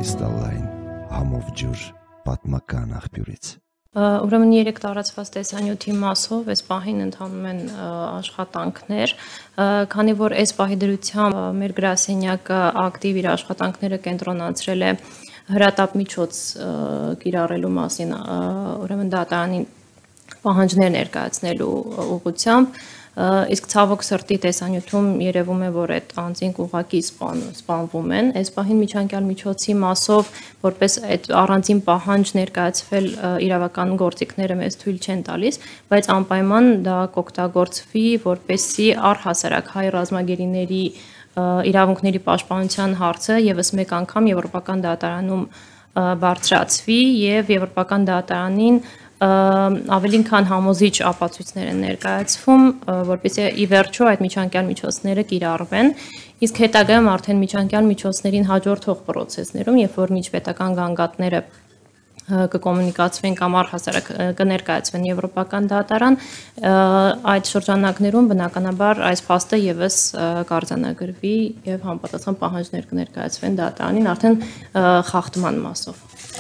կրիստալային համով ջուր պատմական աղբյուրից։ Ուրեմն 3 տարածված տեսանյութի մասով այս պահին ընթանում են աշխատանքներ, քանի որ այս պահի դրությամբ մեր գրասենյակը ակտիվ իր աշխատանքները կենտրոնացրել է հրատապ միջոց կիրառելու մասին, ուրեմն դատարանին պահանջներ ներկայացնելու ուղղությամբ, իսկ ցավոք սրտի տեսանյութում երևում է, որ այդ անձինք ուղղակի սպանվում են։ Այս պահին միջանկյալ միջոցի մասով, որպես այդ առանձին պահանջ ներկայացվել իրավական գործիքները մեզ թույլ չեն տալիս, բայց անպայման դա կօգտագործվի, որպեսզի առհասարակ հայ ռազմագերիների իրավունքների պաշտպանության հարցը եւս մեկ անգամ Եվրոպական դատարանում բարձրացվի եւ Եվրոպական դատարանին ավելին քան համոզիչ ապացույցներ են ներկայացվում, որպեսզի ի վերջո այդ միջանկյալ միջոցները կիրառվեն, իսկ հետագայում արդեն միջանկյալ միջոցներին հաջորդող պրոցեսներում, երբ որ միջպետական գանգատները կկոմունիկացվեն կամ առհասարակ կներկայացվեն Եվրոպական դատարան, այդ շրջանակներում բնականաբար այս փաստը եւս կարձանագրվի եւ համապատասխան պահանջներ կներկայացվեն դատարանին արդեն խախտման մասով։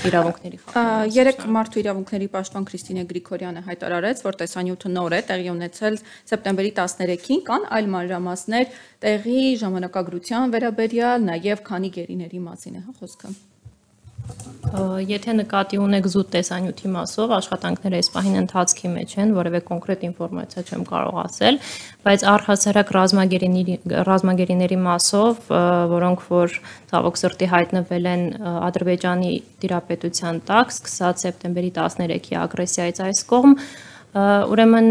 Երեք մարդու իրավունքների պաշտպան Քրիստինե Գրիգորյանը հայտարարեց, որ տեսանյութը նոր է, տեղի ունեցել սեպտեմբերի 13-ին, կան այլ մանրամասներ տեղի ժամանակագրության վերաբերյալ, նաև քանի գերիների մասին է խոսքը։ Եթե նկատի ունեք զուտ տեսանյութի մասով, աշխատանքները այս պահին ընթացքի մեջ են, որևէ կոնկրետ ինֆորմացիա չեմ կարող ասել, բայց առհասարակ ռազմագերիների մասով, որոնք որ ցավոք սրտի հայտնվել են Ադրբեջանի տիրապետության տակ, սկսած սեպտեմբերի 13-ի ագրեսիայից այս կողմ, ուրեմն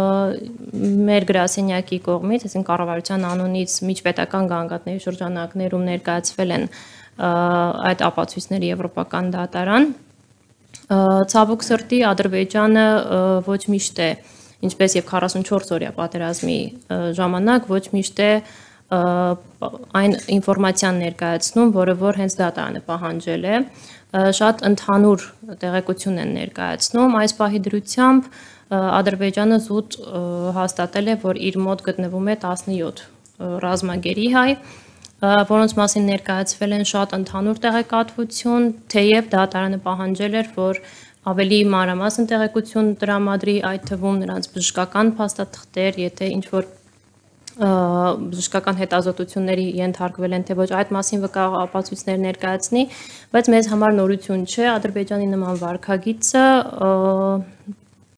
մեր գրասենյակի կողմից, այսինքն կառավարության անունից միջպետական գանգատների շրջանակներում ներկայացվել են այդ ապացույցները Եվրոպական դատարան, ցավոք սրտի Ադրբեջանը ոչ միշտ է, ինչպես եւ 44 օրյա պատերազմի ժամանակ ոչ միշտ է այն ինֆորմացիան ներկայացնում, որը որ հենց դատարանը պահանջել է, շատ ընդհանուր տեղեկություն են ներկայացնում, այս պահի դրությամբ Ադրբեջանը զուտ հաստատել է, որ իր մոտ գտնվում է 17 ռազմագերի հայ, որոնց մասին ներկայացվել են շատ ընդհանուր տեղեկատվություն, թեև դատարանը պահանջել էր, որ ավելի մանրամասն տեղեկություն տրամադրի, այդ թվում նրանց բժշկական փաստաթղթեր, եթե ինչ-որ բժշկական հետազոտությունների ենթարկվել են, թե ոչ այդ մասին վկա ապացույցներ ներկայացնի, բայց մեզ համար նորություն չէ, Ադրբեջանի նման վարքագիծը